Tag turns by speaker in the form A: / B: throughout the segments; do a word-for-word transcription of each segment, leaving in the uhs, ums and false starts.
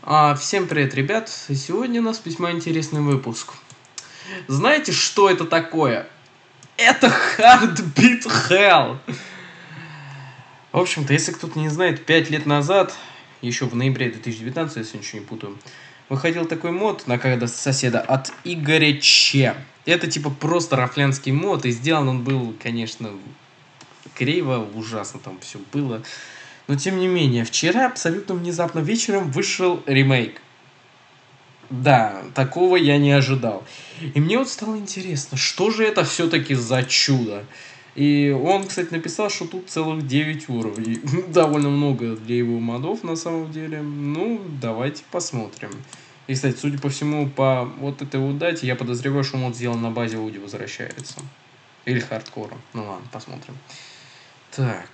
A: А, всем привет, ребят! Сегодня у нас весьма интересный выпуск. Знаете, что это такое? Это Heartbeat Hell! В общем-то, если кто-то не знает, пять лет назад, еще в ноябре две тысячи девятнадцатого, если ничего не путаю, выходил такой мод на когда соседа от Игоря Че. Это типа просто рафлянский мод, и сделан он был, конечно, криво, ужасно там все было. Но тем не менее, вчера абсолютно внезапно вечером вышел ремейк. Да, такого я не ожидал. И мне вот стало интересно, что же это все-таки за чудо? И он, кстати, написал, что тут целых девять уровней. Довольно много для его модов на самом деле. Ну, давайте посмотрим. И, кстати, судя по всему, по вот этой вот дате, я подозреваю, что мод сделан на базе Уди возвращается. Или хардкора. Ну ладно, посмотрим. Так.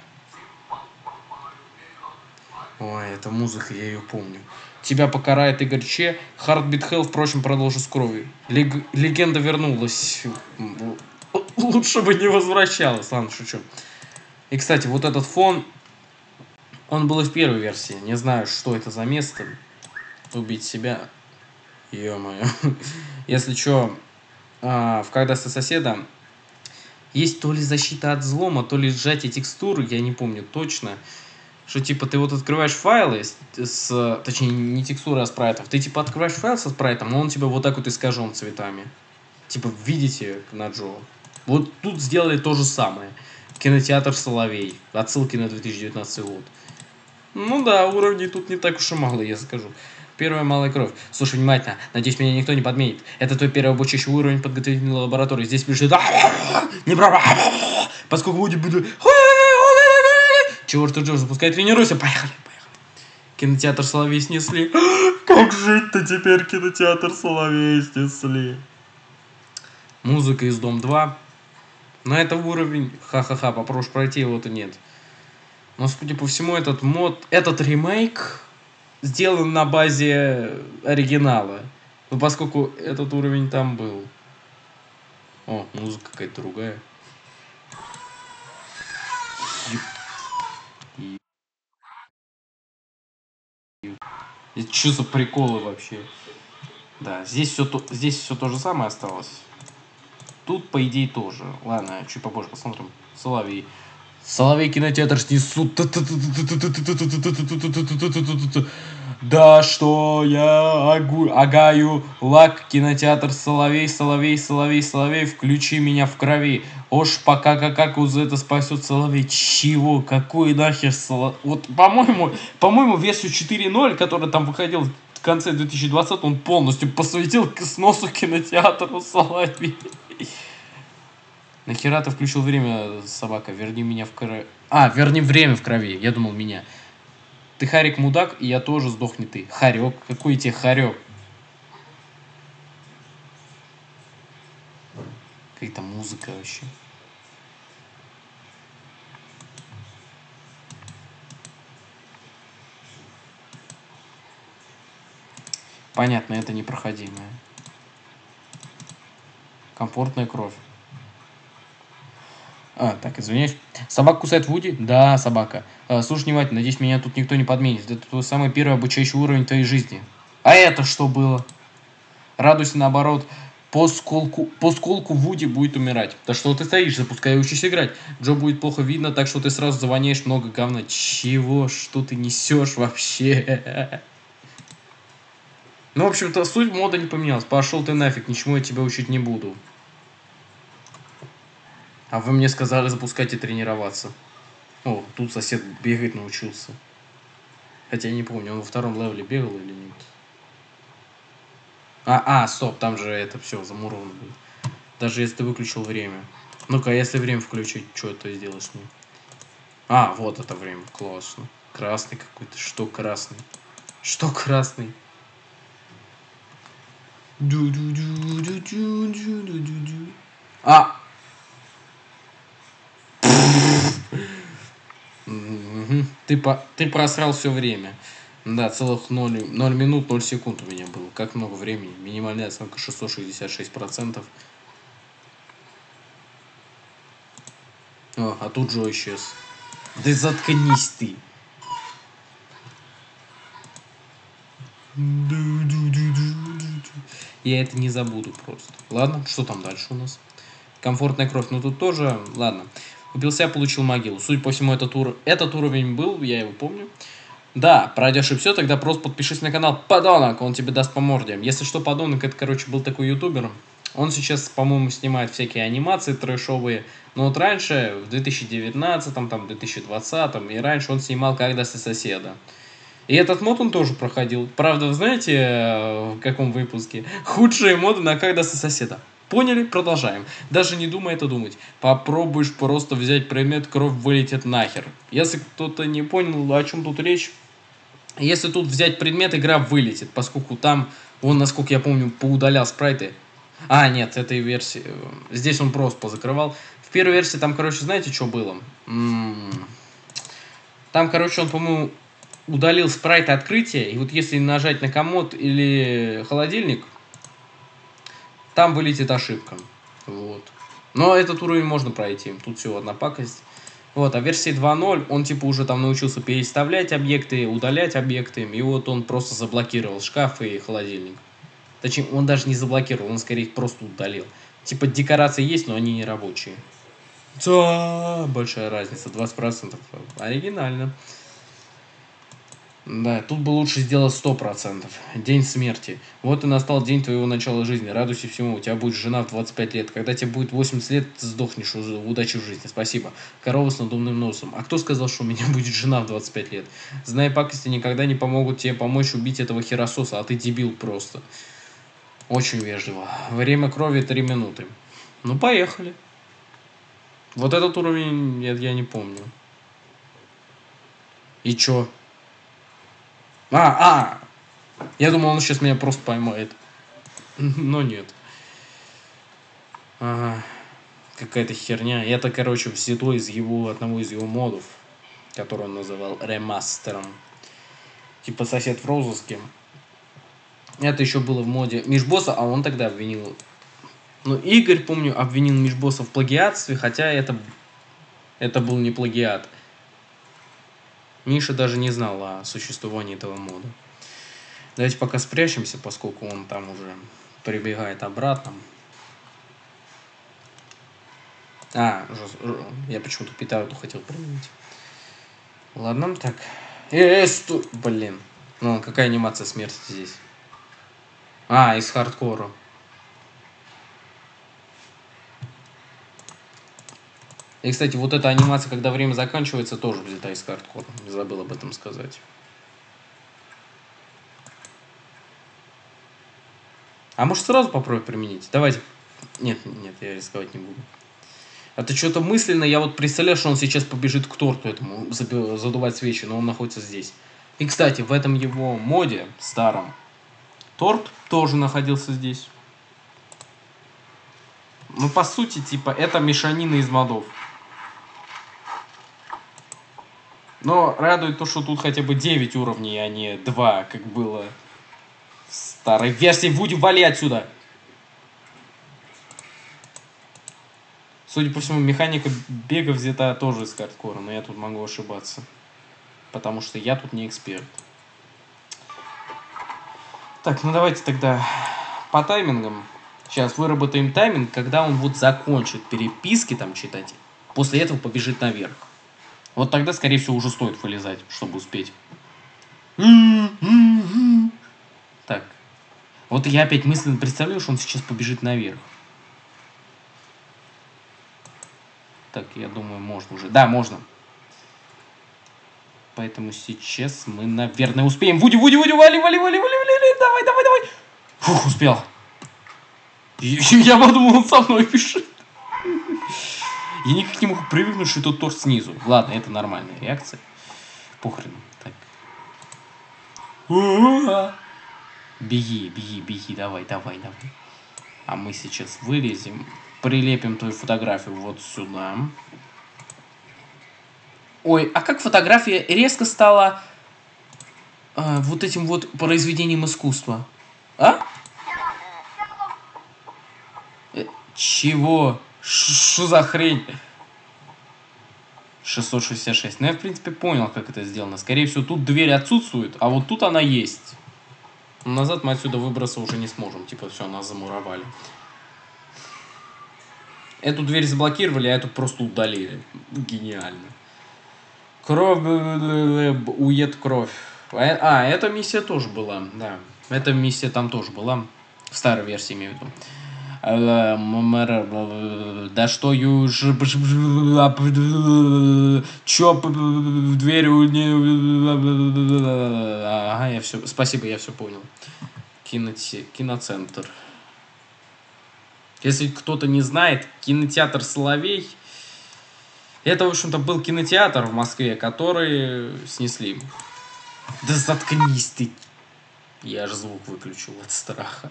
A: Ой, эта музыка, я ее помню. Тебя покарает Игорь Че. Heartbeat Hell, впрочем, продолжу с кровью. Лег... Легенда вернулась. Лучше бы не возвращалась. Ладно, шучу. И, кстати, вот этот фон, он был и в первой версии. Не знаю, что это за место. Убить себя. Ё-моё. Если что, в когда со соседом есть то ли защита от взлома, то ли сжатие текстуры, я не помню точно. Что типа ты вот открываешь файлы с, с точнее не текстуры, а спрайтов. Ты типа открываешь файл со спрайтом, но он тебя вот так вот искажен цветами. Типа видите на Джо. Вот тут сделали то же самое. Кинотеатр Соловей. Отсылки на две тысячи девятнадцатый год. Ну да, уровней тут не так уж и мало, я скажу. Первая малая кровь. Слушай внимательно, надеюсь, меня никто не подменит. Это твой первый обучающий уровень подготовительной лаборатории. Здесь пишет... Не права. Поскольку будет... Чего ты, Джо, запускай, тренируйся. Поехали, поехали. Кинотеатр Соловей снесли. Как жить-то теперь, кинотеатр Соловей снесли? Музыка из Дом два. На этом уровень, ха-ха-ха, попробуешь пройти, его-то нет. Но, судя по всему, этот мод, этот ремейк сделан на базе оригинала. Ну, поскольку этот уровень там был. О, музыка какая-то другая. Это что за приколы вообще? Да, здесь все, то, здесь все то же самое осталось. Тут, по идее, тоже. Ладно, чуть попозже посмотрим. Соловей. Соловей кинотеатр снесут. Да что я агу, агаю, лак, кинотеатр Соловей, Соловей, Соловей, Соловей, включи меня в крови. Ош, пока как как уз это спасет Соловей. Чего? Какой нахер Соловей? Вот, по-моему, по-моему, версию четыре ноль, которая там выходил в конце две тысячи двадцатого, он полностью посвятил к сносу кинотеатру Соловей. Нахера ты включил время, собака? Верни меня в крови. А, верни время в крови. Я думал, меня. Ты Харик мудак, и я тоже сдохни ты. Харек. Какой тебе Харек? Какая-то музыка вообще. Понятно, это непроходимое. Комфортная кровь. А, так, извиняюсь. Собака кусает Вуди? Да, собака. А, слушай внимательно, надеюсь, меня тут никто не подменит. Это твой самый первый обучающий уровень твоей жизни. А это что было? Радуйся, наоборот. По сколку, по сколку Вуди будет умирать. Да что ты стоишь, запускай и учись играть. Джо будет плохо видно, так что ты сразу завоняешь много говна. Чего? Что ты несешь вообще? Ну, в общем-то, суть мода не поменялась. Пошел ты нафиг, ничему я тебя учить не буду. А вы мне сказали запускать и тренироваться. О, тут сосед бегать научился. Хотя я не помню, он во втором левеле бегал или нет. А, а, стоп, там же это все замуровано было. Даже если ты выключил время. Ну-ка, если время включить, что ты сделаешь с ним? А, вот это время, классно. Красный какой-то, что красный? Что красный? А! Ты, по, ты просрал все время. Да, целых ноль минут ноль секунд у меня было. Как много времени. Минимальная оценка шестьсот шестьдесят шесть процентов. О, а тут Джо исчез. Да заткнись ты. Я это не забуду просто. Ладно, что там дальше у нас? Комфортная кровь, ну тут тоже, ладно. Убился, получил могилу. Судя по всему, этот, ур... этот уровень был, я его помню. Да, пройдешь и все, тогда просто подпишись на канал Подонок, он тебе даст по морде. Если что, Подонок, это, короче, был такой ютубер. Он сейчас, по-моему, снимает всякие анимации трэшовые. Но вот раньше, в две тысячи девятнадцатом, там, две тысячи двадцатом, и раньше он снимал «Когда со соседа». И этот мод он тоже проходил. Правда, вы знаете, в каком выпуске? Худшие моды на «Когда со соседа». Поняли? Продолжаем. Даже не думай это думать. Попробуешь просто взять предмет, кровь вылетит нахер. Если кто-то не понял, о чем тут речь, если тут взять предмет, игра вылетит, поскольку там, он, насколько я помню, поудалял спрайты. А, нет, этой версии, здесь он просто позакрывал. В первой версии там, короче, знаете, что было? Там, короче, он, по-моему, удалил спрайты открытия, и вот если нажать на комод или холодильник, там вылетит ошибка. Вот. Но этот уровень можно пройти, тут всего одна пакость. Вот, а в версии два ноль он типа уже там научился переставлять объекты, удалять объекты, и вот он просто заблокировал шкаф и холодильник. Точнее, он даже не заблокировал, он скорее их просто удалил. Типа декорации есть, но они не рабочие. Да, большая разница, двадцать процентов. Оригинально. Да, тут бы лучше сделать сто процентов. День смерти. Вот и настал день твоего начала жизни. Радуйся всему. У тебя будет жена в двадцать пять лет. Когда тебе будет восемьдесят лет, ты сдохнешь. Удачи в жизни. Спасибо. Корова с надувным носом. А кто сказал, что у меня будет жена в двадцать пять лет? Зная пакости, никогда не помогут тебе помочь убить этого херососа, а ты дебил просто. Очень вежливо. Время крови три минуты. Ну, поехали. Вот этот уровень я, я не помню. И чё? А, а! Я думал, он сейчас меня просто поймает. Но нет. Ага. Какая-то херня. Это, короче, взято из его, одного из его модов, который он называл ремастером. Типа сосед в розыске. Это еще было в моде Мишбосса, а он тогда обвинил... Ну, Игорь, помню, обвинил Мишбосса в плагиатстве, хотя это, это был не плагиат. Миша даже не знал о существовании этого мода. Давайте пока спрячемся, поскольку он там уже прибегает обратно. А, я почему-то петарду хотел применить. Ладно, так. Э, стой! Блин. Ну, какая анимация смерти здесь? А, из хардкора. И, кстати, вот эта анимация, когда время заканчивается, тоже взята из хардкора. Забыл об этом сказать. А может сразу попробовать применить? Давайте. Нет, нет, я рисковать не буду. А то что-то мысленно, я вот представляю, что он сейчас побежит к торту этому, задувать свечи, но он находится здесь. И, кстати, в этом его моде старом торт тоже находился здесь. Ну, по сути, типа, это мешанина из модов. Но радует то, что тут хотя бы девять уровней, а не два, как было в старой версии. Вуди, вали отсюда! Судя по всему, механика бега взята тоже из хардкора, но я тут могу ошибаться. Потому что я тут не эксперт. Так, ну давайте тогда по таймингам. Сейчас выработаем тайминг, когда он вот закончит переписки там читать. После этого побежит наверх. Вот тогда, скорее всего, уже стоит вылезать, чтобы успеть. Так. Вот я опять мысленно представляю, что он сейчас побежит наверх. Так, я думаю, можно уже. Да, можно. Поэтому сейчас мы, наверное, успеем. Вуди, Вуди, Вуди, вали, вали, вали, вали, вали, давай, давай, давай. Фух, успел. Я подумал, он со мной бежит. Я никак не могу привыкнуть, что тут торт снизу. Ладно, это нормальная реакция. Похрен. Так. Беги, беги, беги, давай, давай, давай. А мы сейчас вылезем. Прилепим твою фотографию вот сюда. Ой, а как фотография резко стала э, вот этим вот произведением искусства? А? Э, чего? Что за хрень? шестьсот шестьдесят шесть. Ну, я, в принципе, понял, как это сделано. Скорее всего, тут дверь отсутствует, а вот тут она есть. Назад мы отсюда выбраться уже не сможем. Типа, все, нас замуровали. Эту дверь заблокировали, а эту просто удалили. Гениально. Кровь, уед кровь. А, эта миссия тоже была, да. Эта миссия там тоже была. В старой версии, имею в виду. Да что юж... Чё в дверь... Ага, я все... Спасибо, я все понял. Киноте... Киноцентр. Если кто-то не знает, кинотеатр Соловей... Это, в общем-то, был кинотеатр в Москве, который снесли. Да заткнись ты. Я аж звук выключил от страха.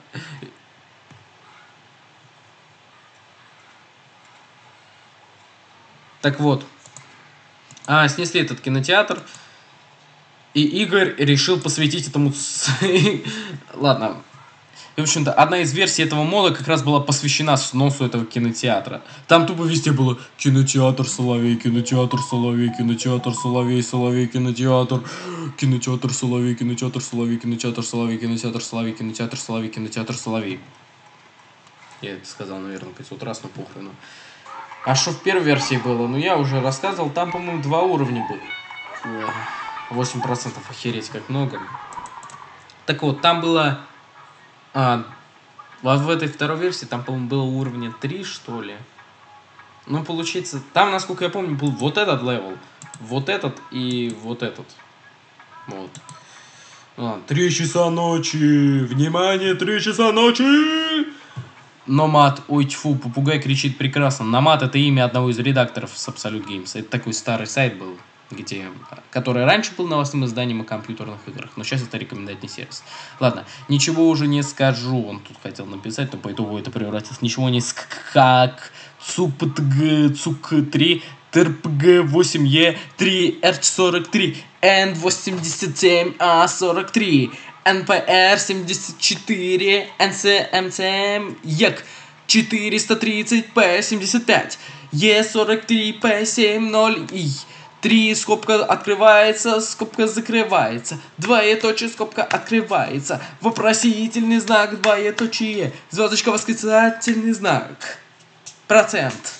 A: Так вот. А, снесли этот кинотеатр. И Игорь решил посвятить этому... Ладно. И, в общем-то, одна из версий этого мода как раз была посвящена сносу этого кинотеатра. Там тупо везде было кинотеатр Соловей, кинотеатр Соловей, кинотеатр Соловей, Соловей, кинотеатр, кинотеатр Соловей, кинотеатр Соловей, кинотеатр Соловей, кинотеатр Соловей, кинотеатр Соловей, кинотеатр Соловей. Я это сказал, наверное, пятьсот раз, но похрен. А что в первой версии было? Ну, я уже рассказывал, там, по-моему, два уровня было. восемь процентов, охереть, как много. Так вот, там было... А, в этой второй версии там, по-моему, было уровня три, что ли. Ну, получается, там, насколько я помню, был вот этот левел, вот этот и вот этот. Вот. А, три часа ночи! Внимание, три часа ночи! Номад, ой, тьфу, попугай кричит прекрасно. Номад — это имя одного из редакторов с Absolute Games. Это такой старый сайт был, где, который раньше был новостным изданием о компьютерных играх, но сейчас это рекомендательный сервис. Ладно, ничего уже не скажу, он тут хотел написать, но по итогу это превратилось в ничего не ск как цуптг цук три трпг восемь е три эр сорок три эн восемьдесят семь а сорок три эн пэ эр семьдесят четыре эн си эм си эм як четыреста тридцать пэ семьдесят пять е сорок три пэ семь ноль и три, скобка открывается, скобка закрывается, двоеточие, скобка открывается, вопросительный знак, двоеточие, звездочка, восклицательный знак, процент,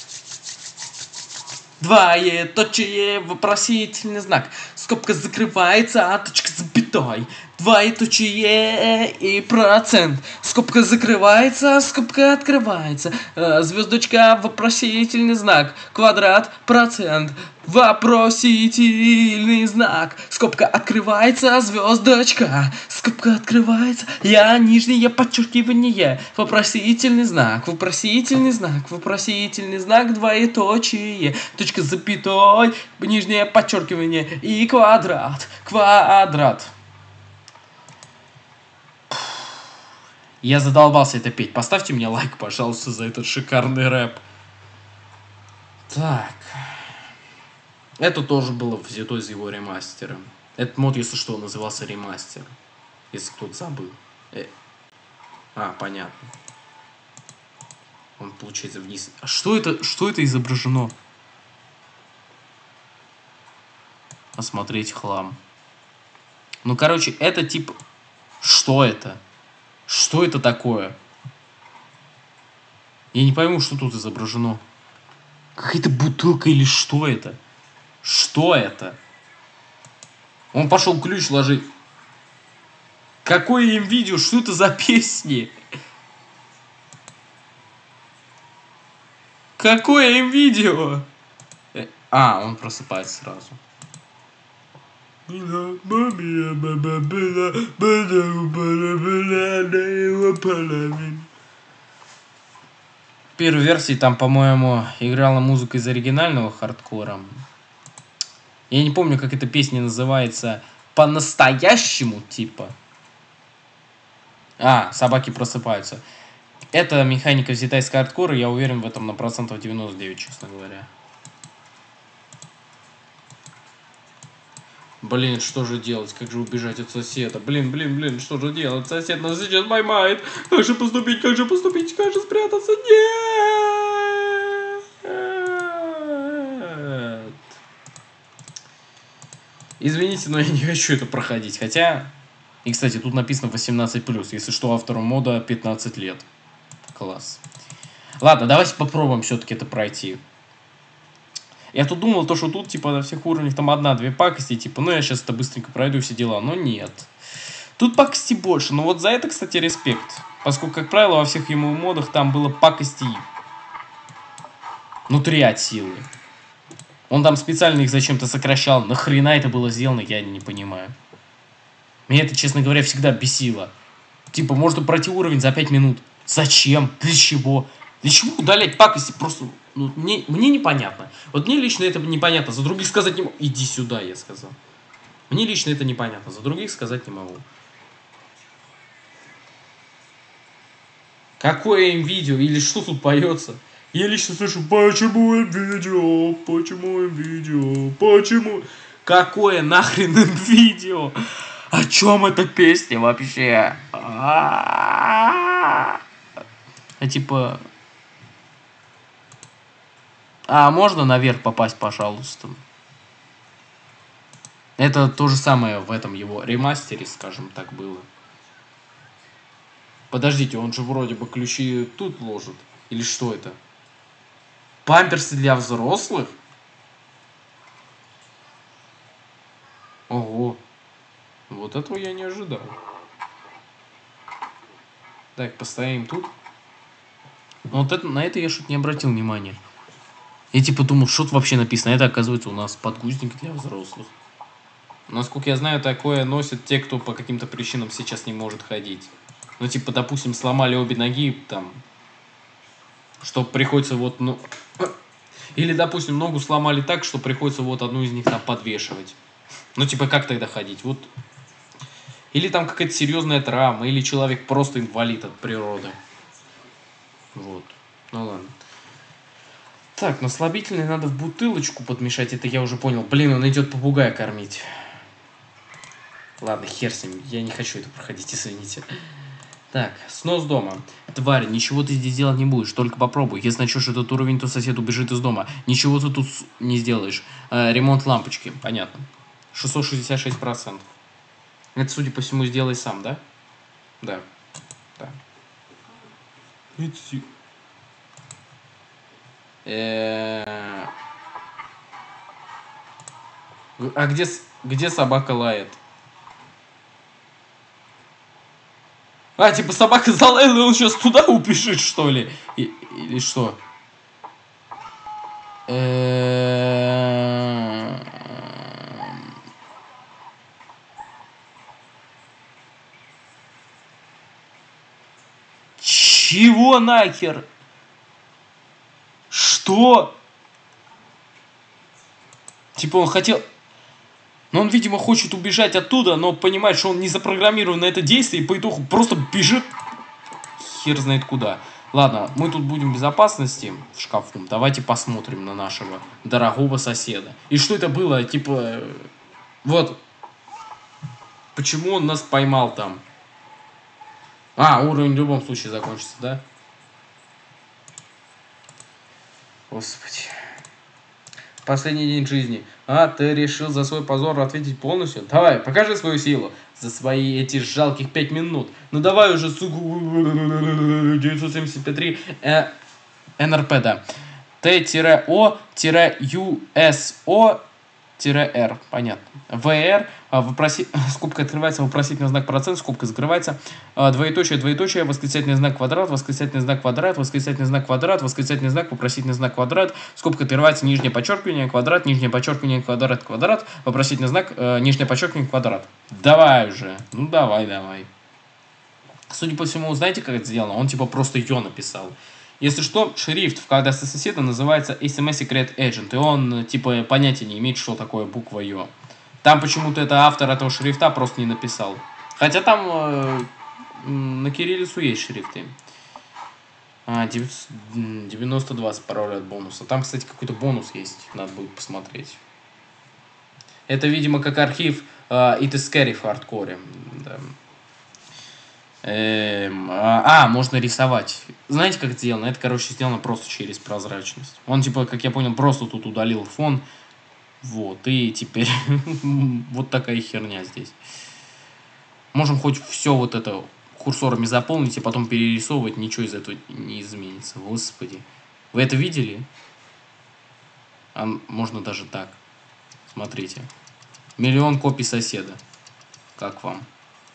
A: двоеточие, вопросительный знак, скобка закрывается, а точка запятой, двоеточие и процент, скобка закрывается, скобка открывается, звездочка, вопросительный знак, квадрат, процент, вопросительный знак, скобка открывается, звездочка, скобка открывается, я нижнее подчеркивание, вопросительный знак, вопросительный знак, вопросительный знак, двоеточие, точка с запятой, нижнее подчеркивание и квадрат, квадрат. Я задолбался это петь. Поставьте мне лайк, пожалуйста, за этот шикарный рэп. Так. Это тоже было взято из его ремастера. Этот мод, если что, назывался ремастер. Если кто-то забыл. Э. А, понятно. Он, получается, вниз. А что это, что это изображено? Осмотреть хлам. Ну, короче, это типа... Что это? Что это такое? Я не пойму, что тут изображено. Какая-то бутылка или что это? Что это? Он пошел ключ ложить. Какое им видео? Что это за песни? Какое им видео? А, он просыпается сразу. В первой версии там, по-моему, играла музыка из оригинального хардкора. Я не помню, как эта песня называется по-настоящему, типа. А, собаки просыпаются. Это механика взята из хардкора, я уверен в этом на процентов девяносто девять, честно говоря. Блин, что же делать? Как же убежать от соседа? Блин, блин, блин, что же делать? Сосед нас сейчас поймает. Как же поступить? Как же поступить? Как же спрятаться? Нет! Извините, но я не хочу это проходить. Хотя... И, кстати, тут написано восемнадцать плюс. Если что, автору мода пятнадцать лет. Класс. Ладно, давайте попробуем все-таки это пройти. Я тут думал, то, что тут, типа, на всех уровнях там одна-две пакости, типа, ну, я сейчас это быстренько пройду все дела. Но нет. Тут пакости больше. Но вот за это, кстати, респект. Поскольку, как правило, во всех ему модах там было пакости внутри от силы. Он там специально их зачем-то сокращал. Нахрена это было сделано, я не понимаю. Меня это, честно говоря, всегда бесило. Типа, можно пройти уровень за пять минут. Зачем? Для чего? Для чего удалять пакости? Просто, ну, мне, мне непонятно. Вот мне лично это непонятно. За других сказать не могу. Иди сюда, я сказал. Мне лично это непонятно. За других сказать не могу. Какое им видео? Или что тут поется? Я лично слышу, почему им видео? Почему им видео? Почему? Какое нахрен им видео? О чем эта песня вообще? А типа... А можно наверх попасть, пожалуйста? Это то же самое в этом его ремастере, скажем так, было. Подождите, он же вроде бы ключи тут ложит. Или что это? Памперсы для взрослых? Ого. Вот этого я не ожидал. Так, постоим тут. Но вот это, на это я что-то не обратил внимания. Я типа думал, что тут вообще написано. Это, оказывается, у нас подгузник для взрослых. Насколько я знаю, такое носят те, кто по каким-то причинам сейчас не может ходить. Ну, типа, допустим, сломали обе ноги, там, что приходится вот, ну... Или, допустим, ногу сломали так, что приходится вот одну из них там подвешивать. Ну, типа, как тогда ходить? Вот... Или там какая-то серьезная травма, или человек просто инвалид от природы. Вот. Ну ладно. Так, но слабительное надо в бутылочку подмешать, это я уже понял. Блин, он идет попугая кормить. Ладно, хер с ним, я не хочу это проходить, извините. Так, снос дома. Тварь, ничего ты здесь делать не будешь, только попробуй. Если начнешь этот уровень, то сосед убежит из дома. Ничего ты тут не сделаешь. Э, ремонт лампочки, понятно. шестьсот шестьдесят шесть процентов. Это, судя по всему, сделай сам, да? Да. Да. Э-э- а где, где собака лает? А, типа собака залаяла, и он сейчас туда убежит, что ли? И, или что? Э-э- Чего нахер? Что? Типа он хотел... Но он, видимо, хочет убежать оттуда, но понимает, что он не запрограммирован на это действие, и по итогу просто бежит хер знает куда. Ладно, мы тут будем в безопасности в шкафу. Давайте посмотрим на нашего дорогого соседа. И что это было? Типа... Вот. Почему он нас поймал там? А, уровень в любом случае закончится, да? Господи. Последний день жизни. А, ты решил за свой позор ответить полностью? Давай, покажи свою силу. За свои эти жалких пять минут. Ну давай уже, сука. девятьсот семьдесят три э, эн эр пэ, да. Т-О-ю-эс-О-Р. Понятно. ВР. Вопроси... Скобка открывается, вопросительный знак процент, скобка закрывается. Двоеточие, двоеточие, восклицательный знак квадрат, восклицательный знак квадрат, восклицательный знак квадрат, восклицательный знак, вопросительный знак квадрат, скобка открывается, нижнее подчеркивание, квадрат, нижнее подчеркивание, квадрат, квадрат, вопросительный знак, э, нижнее подчеркивание, квадрат. Давай уже. Ну давай, давай. Судя по всему, знаете, как это сделано? Он типа просто ё написал. Если что, шрифт в кодексе соседа называется эс эм эс Secret Agent, и он типа понятия не имеет, что такое буква ё. Там почему-то это автор этого шрифта просто не написал. Хотя там э, на кириллицу есть шрифты. А, девяносто два справляют бонуса. Там, кстати, какой-то бонус есть. Надо будет посмотреть. Это, видимо, как архив э, It is Scary в хардкоре. Да. Эм, а, а, можно рисовать. Знаете, как это сделано? Это, короче, сделано просто через прозрачность. Он, типа, как я понял, просто тут удалил фон. Вот, и теперь вот такая херня здесь. Можем хоть все вот это курсорами заполнить и потом перерисовывать, ничего из этого не изменится. Господи. Вы это видели? А можно даже так. Смотрите. Миллион копий соседа. Как вам?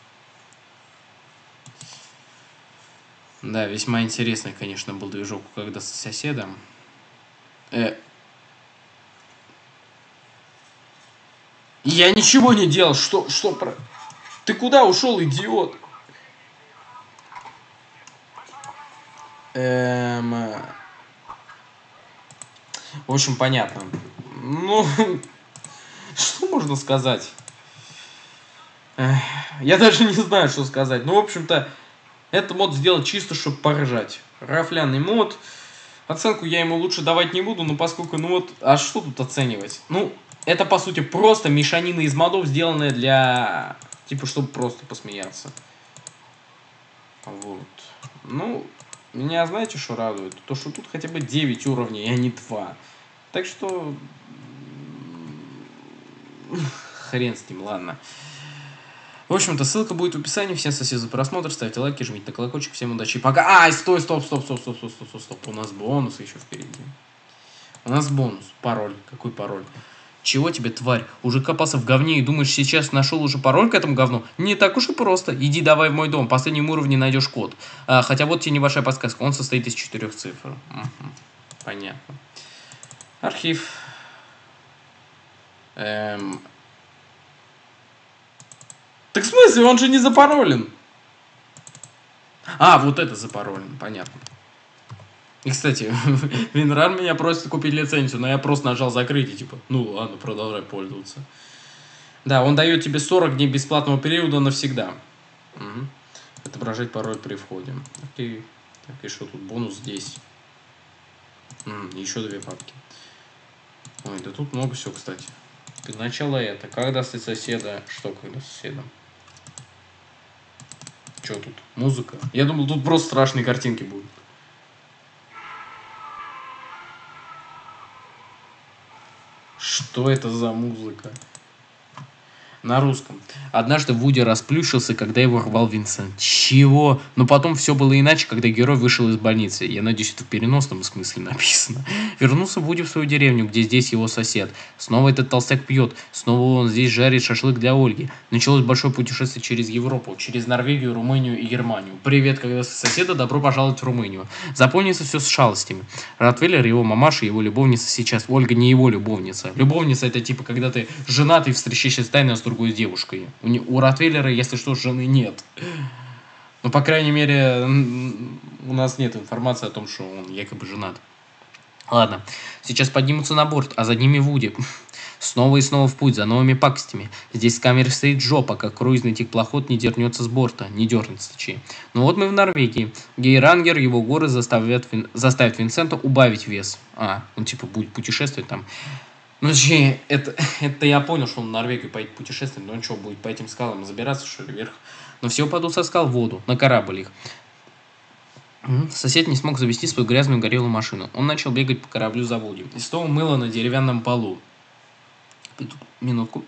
A: Да, весьма интересный, конечно, был движок, когда с соседом. Э. Я ничего не делал. Что, что про... Ты куда ушел, идиот? Эм... В общем, понятно. Ну, что можно сказать? Эх, я даже не знаю, что сказать. Ну, в общем-то, этот мод сделан чисто, чтобы поржать. Рафляный мод. Оценку я ему лучше давать не буду, но поскольку, ну вот, а что тут оценивать? Ну, это, по сути, просто мешанина из модов, сделанная для... Типа, чтобы просто посмеяться. Вот. Ну, меня знаете, что радует? То, что тут хотя бы девять уровней, а не два. Так что... Хрен с ним, ладно. В общем-то, ссылка будет в описании. Всем спасибо за просмотр. Ставьте лайки, жмите на колокольчик. Всем удачи. Пока. Ай, стой, стоп, стоп, стоп, стоп, стоп, стоп, стоп, стоп. У нас бонус еще впереди. У нас бонус. Пароль. Какой пароль? Чего тебе, тварь? Уже копался в говне и думаешь, сейчас нашел уже пароль к этому говну? Не так уж и просто. Иди давай в мой дом. В последнем уровне найдешь код. А, хотя вот тебе небольшая подсказка. Он состоит из четырех цифр. Угу. Понятно. Архив. Эм... Так в смысле, он же не запаролен. А, вот это запаролен, понятно. И, кстати, Винран меня просит купить лицензию, но я просто нажал закрыть и типа, ну ладно, продолжай пользоваться. Да, он дает тебе сорок дней бесплатного периода навсегда. Угу. Отображать пароль при входе. Окей. Так, и что тут? Бонус здесь. М-м, еще две папки. Ой, да тут много всего, кстати. Начало это. Когда с соседа? Что когда с соседом? Что тут? Музыка? Я думал, тут просто страшные картинки будут. Что это за музыка? На русском. Однажды Вуди расплющился, когда его рвал Винсент. Чего? Но потом все было иначе, когда герой вышел из больницы. Я надеюсь, это в переносном смысле написано. Вернулся Вуди в свою деревню, где здесь его сосед. Снова этот толстяк пьет. Снова он здесь жарит шашлык для Ольги. Началось большое путешествие через Европу, через Норвегию, Румынию и Германию. Привет, когда соседа, добро пожаловать в Румынию. Запомнится все с шалостями. Ротвейлер, его мамаша, его любовница сейчас. Ольга не его любовница. Любовница это типа, когда ты женат и встречаешься тайно с другой девушкой. У, не, у Ротвейлера, если что, жены нет. Ну, по крайней мере, у нас нет информации о том, что он якобы женат. Ладно, сейчас поднимутся на борт, а за ними Вуди. Снова и снова в путь, за новыми пакостями. Здесь с камеры стоит Джо, пока круизный теплоход не дернется с борта. Не дернется, точнее. Ну вот мы в Норвегии. Гейрангер, его горы заставят, заставят Винсента убавить вес. А, он типа будет путешествовать там. Ну, точнее, это, это я понял, что он в Норвегию поедет путешествовать, но он что, будет по этим скалам забираться, что ли, вверх? Но все упадут со скал в воду, на корабль их. Сосед не смог завести свою грязную горелую машину. Он начал бегать по кораблю за Вуди. И снова мыло на деревянном полу. Минутку.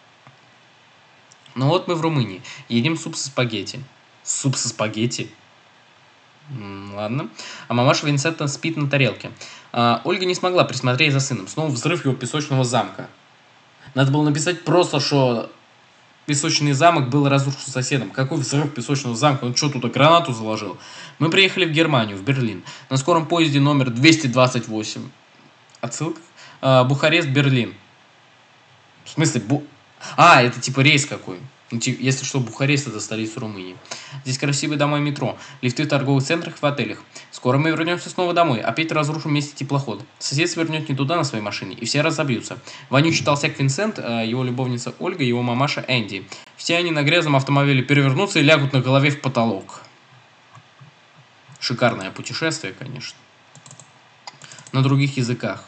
A: Ну вот мы в Румынии. Едим суп со спагетти. Суп со спагетти? М, ладно. А мамаша Винсента спит на тарелке. А, Ольга не смогла присмотреть за сыном. Снова взрыв его песочного замка. Надо было написать просто, что песочный замок был разрушен соседом. Какой взрыв песочного замка? Он что, туда гранату заложил? Мы приехали в Германию, в Берлин. На скором поезде номер двести двадцать восемь. Отсылка? А, Бухарест-Берлин. В смысле? Бу... А, это типа рейс какой. Ну, типа, если что, Бухарест это столица Румынии. Здесь красивые дома и метро, лифты в торговых центрах и в отелях. Скоро мы вернемся снова домой, опять разрушим вместе теплоход. Сосед свернет не туда на своей машине, и все разобьются. Вонючий толстяк Винсент, его любовница Ольга, его мамаша Энди. Все они на грязном автомобиле перевернутся и лягут на голове в потолок. Шикарное путешествие, конечно. На других языках.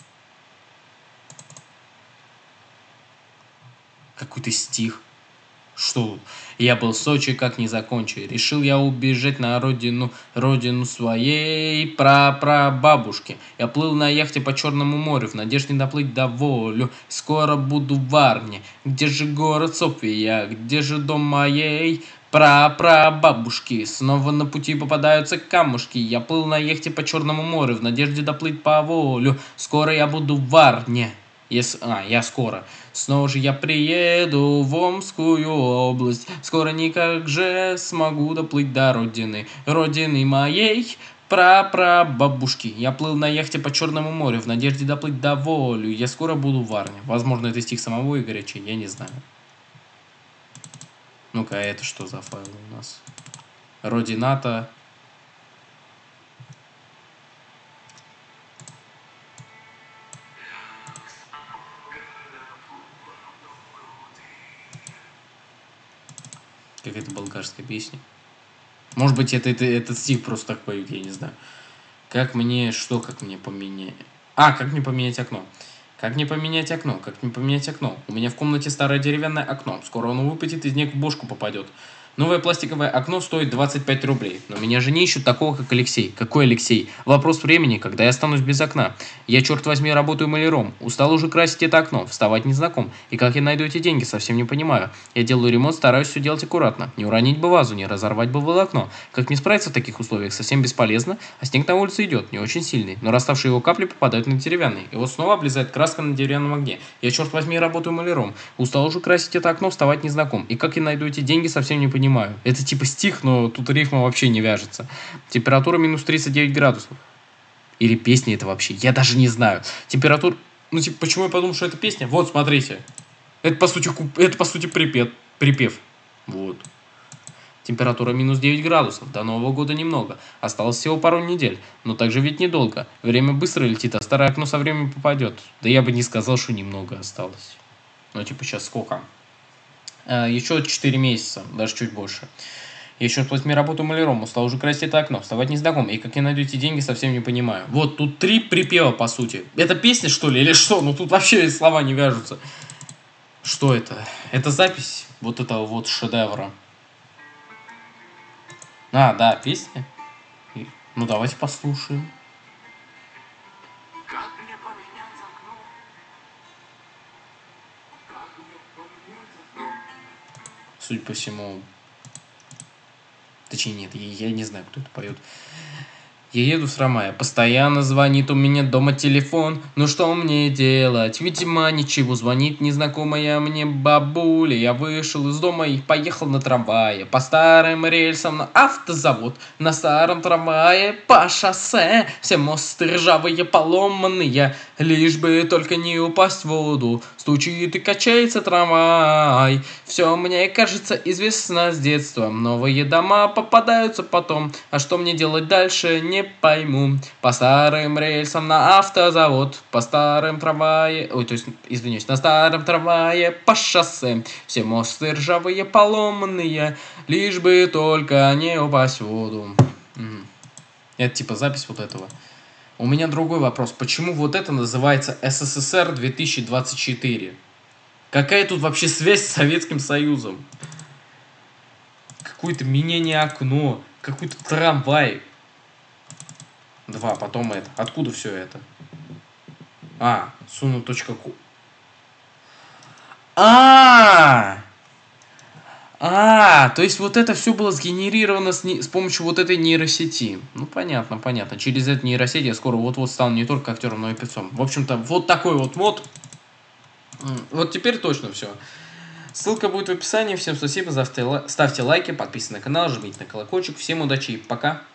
A: Какой-то стих. Что? Я был в Сочи, как не закончи. Решил я убежать на родину, родину своей прапрабабушки. Я плыл на яхте по Черному морю, в надежде доплыть до волю. Скоро буду в Варне. Где же город София? Где же дом моей прапрабабушки? Снова на пути попадаются камушки. Я плыл на яхте по Черному морю, в надежде доплыть по волю. Скоро я буду в Варне. Если... А, я скоро. Снова же я приеду в Омскую область. Скоро никак же смогу доплыть до родины. Родины моей прапрабабушки. Я плыл на яхте по Черному морю, в надежде доплыть до волю. Я скоро буду в Варне. Возможно, это стих самого Игоря Че, я не знаю. Ну-ка, а это что за файл у нас? Родината. Какая-то болгарская песня. Может быть, это, это этот стих просто так поют, я не знаю. Как мне, что, как мне поменять? А, как мне поменять окно? Как мне поменять окно? Как мне поменять окно? У меня в комнате старое деревянное окно. Скоро оно выпадет, из них в бошку попадет. Новое пластиковое окно стоит двадцать пять рублей. Но меня же не ищут такого, как Алексей. Какой Алексей? Вопрос времени, когда я останусь без окна. Я, черт возьми, работаю маляром. Устал уже красить это окно. Вставать не знаком. И как я найду эти деньги, совсем не понимаю. Я делаю ремонт, стараюсь все делать аккуратно. Не уронить бы вазу, не разорвать бы волокно. Как мне справиться в таких условиях, совсем бесполезно. А снег на улице идет, не очень сильный. Но расставшие его капли попадают на деревянный. И вот снова облезает краска на деревянном огне. Я, черт возьми, работаю маляром. Устал уже красить это окно, вставать не знаком. И как я найду эти деньги, совсем не понимаю. Понимаю. Это типа стих, но тут рифма вообще не вяжется. Температура минус тридцать девять градусов. Или песня это вообще? Я даже не знаю. Температура... Ну, типа, почему я подумал, что это песня? Вот, смотрите. Это, по сути, куп... это, по сути припев. припев. Вот. Температура минус девять градусов. До Нового года немного. Осталось всего пару недель. Но также ведь недолго. Время быстро летит, а старое окно со временем попадет. Да я бы не сказал, что немного осталось. Ну, типа, сейчас сколько? Еще четыре месяца, даже чуть больше. Я еще возьми работу маляром, устал уже красить это окно, вставать не знаком. И как я найду эти деньги, совсем не понимаю. Вот, тут три припева, по сути. Это песня, что ли, или что? Ну, тут вообще слова не вяжутся. Что это? Это запись вот этого вот шедевра. А, да, песня. Ну, давайте послушаем. Судя по всему... Точнее, нет, я, я не знаю, кто это поет. Я еду с Ромая. Постоянно звонит у меня дома телефон. Ну что мне делать? Видимо, ничего. Звонит незнакомая мне бабуля. Я вышел из дома и поехал на трамвае. По старым рельсам на автозавод. На старом трамвае по шоссе. Все мосты ржавые, поломанные. Лишь бы только не упасть в воду. Стучит и качается трамвай. Все мне кажется известно с детства. Новые дома попадаются потом. А что мне делать дальше, не пойму. По старым рельсам на автозавод. По старым трамвае... Ой, то есть, извиняюсь. На старом трамвае по шоссе. Все мосты ржавые, поломанные. Лишь бы только не упасть в воду. Угу. Это типа запись вот этого. У меня другой вопрос. Почему вот это называется СССР две тысячи двадцать четыре? Какая тут вообще связь с Советским Союзом? Какое-то менение окно. Какой-то трамвай. Два, потом это. Откуда все это? А, суну.ку. А, а, то есть вот это все было сгенерировано с, не, с помощью вот этой нейросети. Ну, понятно, понятно. Через эту нейросеть я скоро вот-вот стану не только актером, но и певцом. В общем-то, вот такой вот мод. Вот теперь точно все. Ссылка будет в описании. Всем спасибо, ставьте, ставьте лайки, подписывайтесь на канал, жмите на колокольчик. Всем удачи и пока.